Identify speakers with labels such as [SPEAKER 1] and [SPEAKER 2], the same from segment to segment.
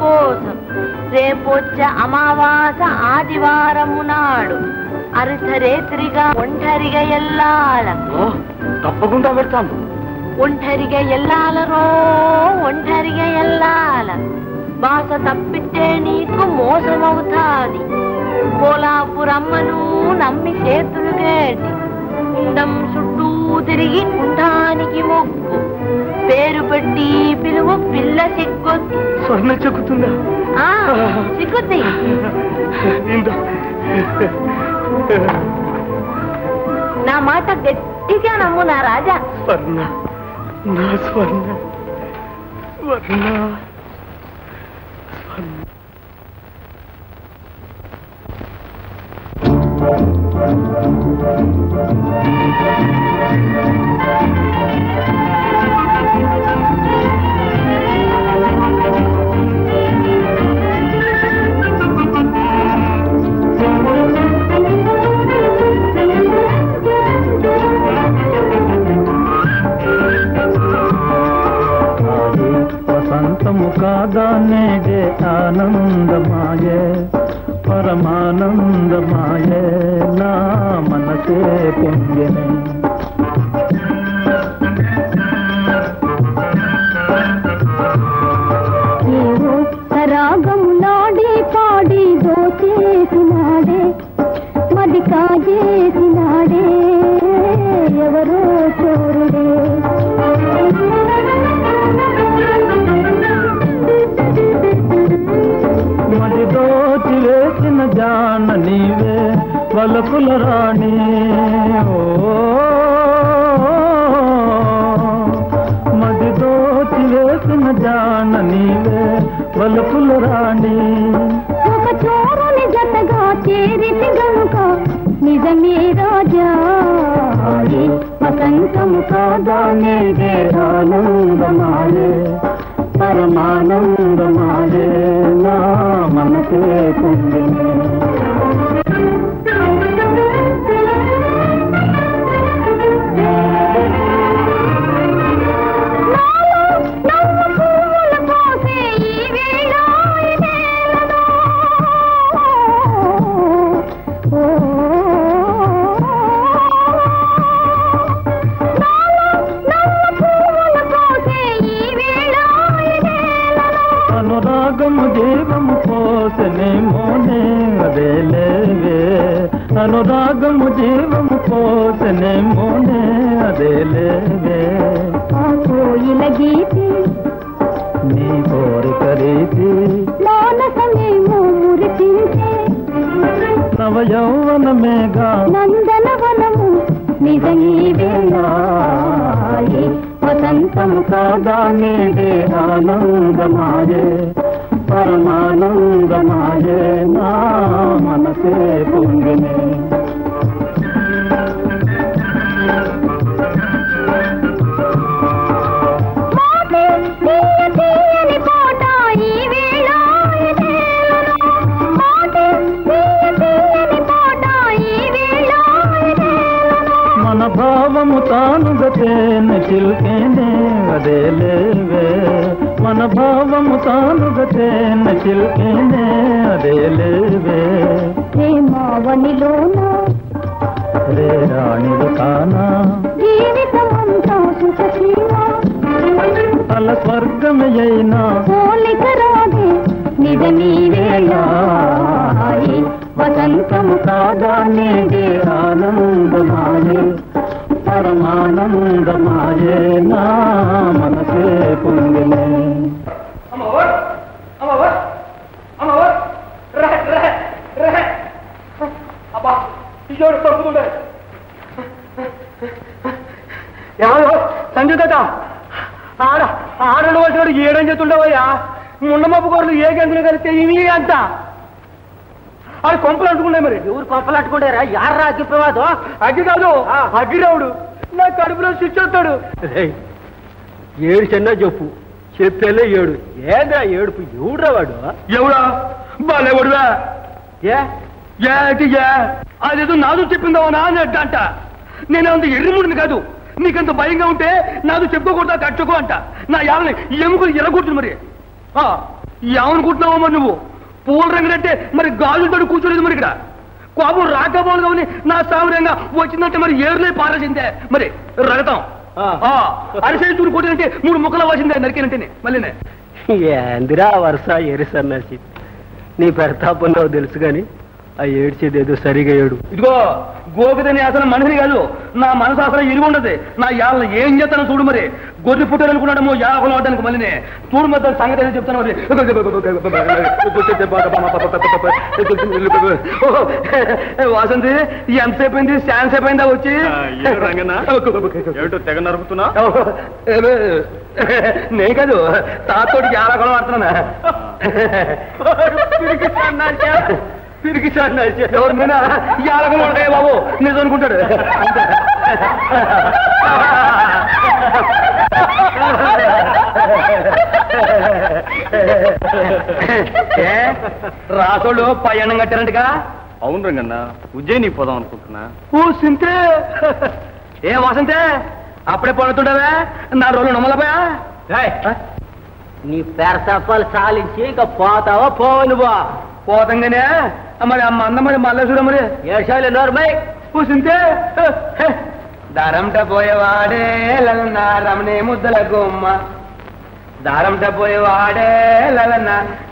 [SPEAKER 1] కోసం రేపొచ్చే అమావాస ఆదివారము నాడు అర్ధరేత్రిగా ఒంటరిగా ఎల్లాల.
[SPEAKER 2] తప్పకుండా పెడతాను.
[SPEAKER 1] ఒంటరిగా ఎల్లాలరో, ఒంటరిగా ఎల్లాల. బాస తప్పితే నీకు మోసమవుతాది. కోలాపురమ్మను నమ్మి చేతులు గేటి కుండం చుట్టూ తిరిగి కుండానికి మొక్కు. పేరు పెట్టి పిలువ పిల్ల సిగ్గొద్దు.
[SPEAKER 2] స్వర్ణ చెక్కుతుందా?
[SPEAKER 1] సిగ్గుద్ది. నా మాట గట్టిగా నమ్ము నా రాజా.
[SPEAKER 2] స్వర్ణ, నా స్వర్ణ, స్వర్ణ, వసంతము కాదానేగే ఆనందమాయే పరమానందమాయే నా మనసే పొంగినే.
[SPEAKER 3] ఏవో రాగము నాడి పాడి దోచేసినాడే మది కాజేసినాడే ఎవరో చోరుడే.
[SPEAKER 2] మది దోచి వేసిన జాన నీవే వలపుల రాణి. మది దోచి వేసిన జాన నీవే వలపుల రాణి.
[SPEAKER 3] ఒక చోరుని జతగా చేరితి గనుక నిజమే రాజా.
[SPEAKER 2] వసంతము కాదానేగే ఆనందమాయే పరమానందమాయే నా మనసే పొంగినే. అనురాగము జీవము పోసనే మోనే అదేలేవే. అనురాగము జీవము పోసనే మోనే అదేలేవే.
[SPEAKER 3] కోయిల గీతి
[SPEAKER 2] నీ కోరిక రీతి
[SPEAKER 3] మానసమేమో మురిపించే
[SPEAKER 2] నవ యౌవనమేగా
[SPEAKER 3] నందనవనము నిజమీవేనా.
[SPEAKER 2] వసంతము కాదానేగే ఆనందమాయే పరమానందమాయే నా మనసే పొంగినే. మన భావము తానుగా తేనె చిల్కేనే అదేలేవే. మన భావము తానుగా తేనె చిల్కేనే అదేలేవే.
[SPEAKER 3] ప్రేమావనిలోన
[SPEAKER 2] రే రాణిలు కానా
[SPEAKER 3] జీవితమంతా సుఖసీమ
[SPEAKER 2] అల స్వర్గమయైనా
[SPEAKER 3] పోలిక రాదే నిజమీవేళ.
[SPEAKER 2] వసంతము కాదానేగే ఆనందమాయే పరమానందమాయే నా మనసే పొంగినే. సంగీత ఆడలు వచ్చినాడు ఏడని చెప్తుండవయ్యా. ముండమప్పు కోరలు ఏ గంతులు కలిస్తే ఇవి అంత ఆడు కొంపలు అంటుకుంటాయి. మరి ఎవరు కొంపలు అంటుకుంటారా? యారా అగ్గి ప్రమాదం? అగ్గి కాదు, అగ్గిరావుడు నా కడుపులో శిక్ష వస్తాడు. ఏడు చిన్న చెప్పు చెప్పేలే ఏడు. ఏదా ఏడుపు? ఎవడురా వాడు? ఎవడా బాలేవాడువా? అదేదో నాదు చెప్పిందావా నా అంట. నేను అంత ఎర్రిముడిని కాదు. నీకంత భయంగా ఉంటే నాదు చెప్పుకోకూడదా కట్టుకో అంట. నా యాలని ఎముకలు ఎరగొట్టు. మరి ఏమనుకుంటున్నావో మరి నువ్వు పూల రంగులంటే మరి గాజులతో కూర్చోలేదు మరి ఇక్కడ కోపం రాకపోలుగా ఉంది నా సామర్యంగా వచ్చిందంటే మరి ఏరులే పారేసిందే మరి రగతాం అరిసే చూడు కొట్టినంటే 3 ముక్కలు వచ్చిందే నరికినంటేనే మళ్ళీనే
[SPEAKER 4] ఏందిరా వరుస ఎరిసన్నాసి నీ పెడతాపున్నావు తెలుసు కానీ ఆ ఏడ్చేది ఏదో సరిగా ఏడు.
[SPEAKER 2] ఇదిగో గోపిదని అసలు మనిషిని కాదు, నా మనసు అసలు ఇరుగు ఉండదు. నా యాళ్ళ ఏం చేస్తానో చూడు మరి. గొర్రె పుట్టారు అనుకున్నాడమో యాగలు అవడానికి మళ్ళీ చూడు మరి సంగతి ఏదో చెప్తాను మరి. వాసంతి ఎంతసేపు అయింది? శాన్ సేపు అయిందా వచ్చి?
[SPEAKER 4] తెగ నరుకుతున్నా
[SPEAKER 2] నే కాదు తాతోటి యాలగొలం ఆడుతున్నా. తిరిగి ఎవరినైనా యాలగలు ఉంటాయి బాబు నిజం అనుకుంటాడు. రాసోళ్ళు పయనం కట్టారంటగా?
[SPEAKER 4] అవును రంగన్న, ఉజ్జయిని పోదాం అనుకుంటున్నా.
[SPEAKER 2] ఓ సింతే ఏ వాసంతే అప్పుడే పడుతుండవే నా రోజులు నమ్మలపోయా?
[SPEAKER 4] నీ పెరసప్పాలు సాలించి ఇక పోతావా పోనువా?
[SPEAKER 2] పోతంగానే మరి అమ్మ అన్న మరి మల్లేశ్వరం మరి
[SPEAKER 4] ఏషాలు నోర్మై
[SPEAKER 2] కూసింతే దారంట పోయేవాడే లలన్న రమణే ముద్దల గుమ్మ దారంట పోయేవాడే లలన్న.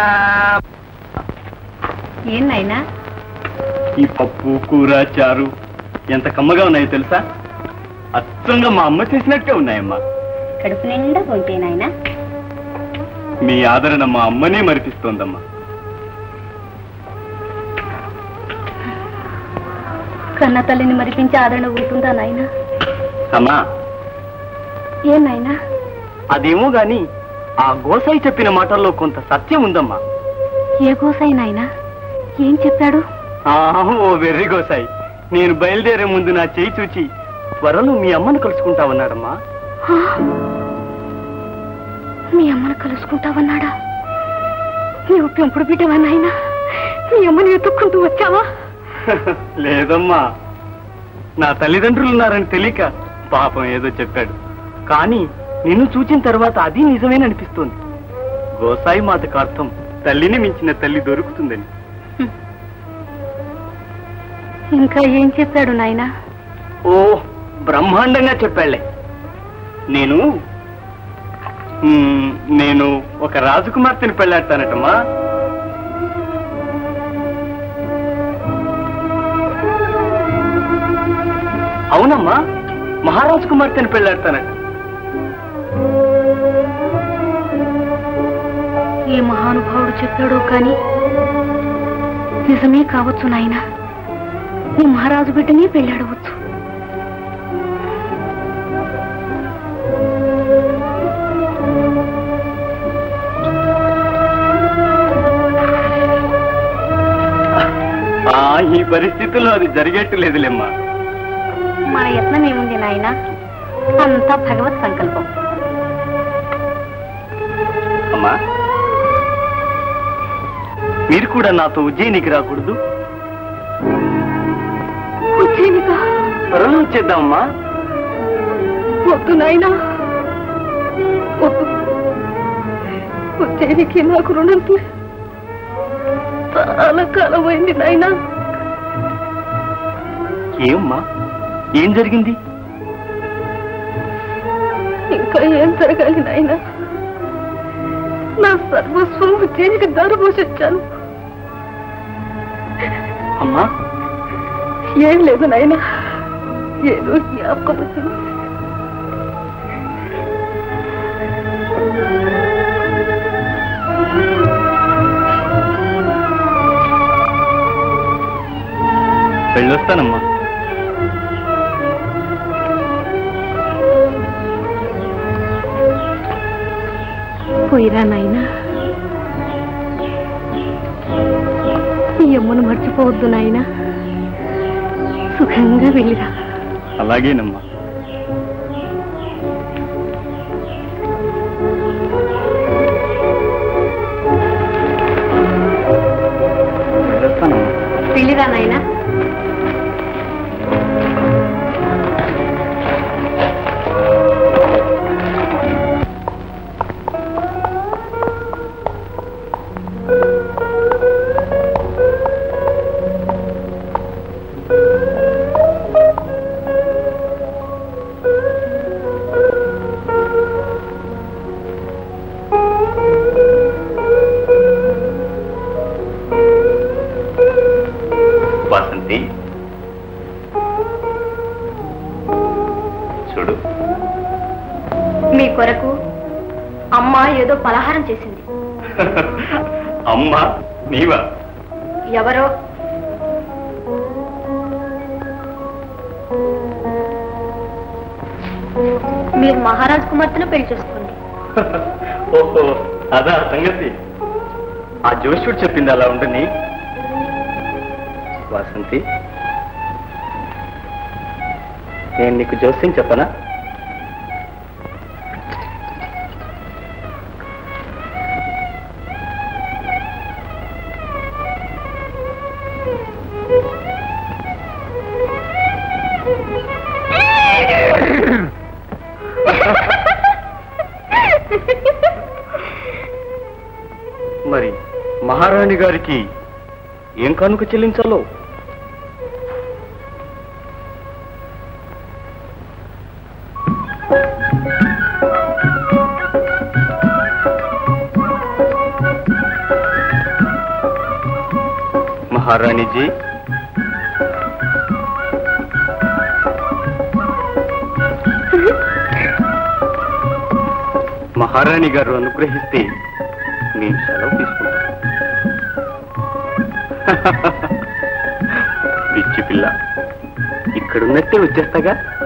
[SPEAKER 3] ఏనాయనా
[SPEAKER 4] ఈ పప్పు కూర చారు ఎంత కమ్మగా ఉన్నాయో తెలుసా? అచ్చంగా మా అమ్మ చేసినట్టే ఉన్నాయమ్మా.
[SPEAKER 3] కడుపు నిండా పోయినాయనా.
[SPEAKER 4] మీ ఆదరణ మా అమ్మనే మరిపిస్తోందమ్మా.
[SPEAKER 3] కన్న తల్లిని మరిపించి ఆదరణ ఉంటుందా నాయనా?
[SPEAKER 4] అమ్మా
[SPEAKER 3] ఏం నాయనా?
[SPEAKER 4] అదేమో గాని ఆ గోసాయి చెప్పిన మాటల్లో కొంత సత్యం ఉందమ్మా.
[SPEAKER 3] ఏ గోసాయి నాయనా? ఏం చెప్పాడు?
[SPEAKER 4] ఓ వెర్రి గోసాయి నేను బయలుదేరే ముందు నా చేయి చూచి త్వరలో మీ అమ్మను కలుసుకుంటావన్నాడమ్మా.
[SPEAKER 3] మీ అమ్మను కలుసుకుంటావన్నాడా? నీవు పెంపుడు బిడ్డవా నాయనా? మీ అమ్మని వెతుక్కుంటూ వచ్చావా?
[SPEAKER 4] లేదమ్మా, నా తల్లిదండ్రులున్నారని తెలియక పాపం ఏదో చెప్పాడు. కానీ నిన్ను చూచిన తర్వాత అది నిజమేననిపిస్తోంది. గోసాయి మాటకు అర్థం తల్లిని మించిన తల్లి దొరుకుతుందని.
[SPEAKER 3] ఇంకా ఏం చెప్పాడు నాయనా?
[SPEAKER 4] ఓ బ్రహ్మాండంగా చెప్పాళ్లే. నేను ఒక రాజకుమార్తెని పెళ్ళాడతానటమ్మా. అవునమ్మా, మహారాజు కుమార్తెని పెళ్ళాడతానట.
[SPEAKER 3] ఏ మహానుభావుడు చెప్పాడో కాని నిజమే కావచ్చు నాయనా. నీ మహారాజు బిడ్డనే పెళ్ళాడవచ్చు.
[SPEAKER 4] ఈ పరిస్థితుల్లో అది జరిగేట్టు లేదులేమ్మా.
[SPEAKER 3] మన యత్నం ఏముంది నాయనా? అంతా భగవత్ సంకల్పం.
[SPEAKER 4] అమ్మా, మీరు కూడా నాతో ఉజ్జయినికి రాకూడదు?
[SPEAKER 3] ఉజ్జయినికా?
[SPEAKER 4] త్వరలో వచ్చేద్దామమ్మా.
[SPEAKER 3] వద్దు నాయనా, వద్దు. ఉజ్జయినికి నాకు రుణం చాలా కాలమైంది నాయనా.
[SPEAKER 4] ఏమ్మా, ఏం జరిగింది?
[SPEAKER 3] ఇంకా ఏం జరగాలి నాయనా? నా సర్వస్వం ఉజ్జయినికి దారపోసొచ్చాను.
[SPEAKER 4] అమ్మా,
[SPEAKER 3] ఏం లేదు నాయనా, ఏదో జ్ఞాపకం వచ్చింది.
[SPEAKER 4] వెళ్ళొస్తానమ్మా.
[SPEAKER 3] పోయిరా నాయనా. ఈ అమ్మను మర్చిపోవద్దు నాయనా. సుఖంగా వెళ్ళిరా.
[SPEAKER 4] అలాగేనమ్మా.
[SPEAKER 3] వెళ్ళిరా నాయనా. చేసింది.
[SPEAKER 4] అమ్మా నీవా?
[SPEAKER 3] ఎవరో మీరు మహారాజ్ కుమార్తెను పెళ్లి చేసుకోండి.
[SPEAKER 4] ఓహో అదా సంగతి. ఆ జోష్యుడు చెప్పింది అలా ఉండని. వాసంతి, నేను నీకు జోస్యం చెప్పనా? మరి మహారాణి గారికి ఏం కానుక చెల్లించాలో? మహారాణిజీ, మహారాణి గారు అనుగ్రహిస్తే నేను సెలవు తీసుకుంటాను. పిచ్చి పిల్ల, ఇక్కడున్నట్టే వచ్చేస్తాగా.